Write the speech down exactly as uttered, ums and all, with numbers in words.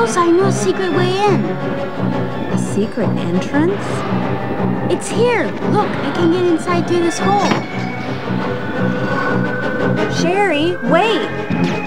house, I know a secret way in. A secret entrance? It's here. Look, I can get inside through this hole. Sherry, wait!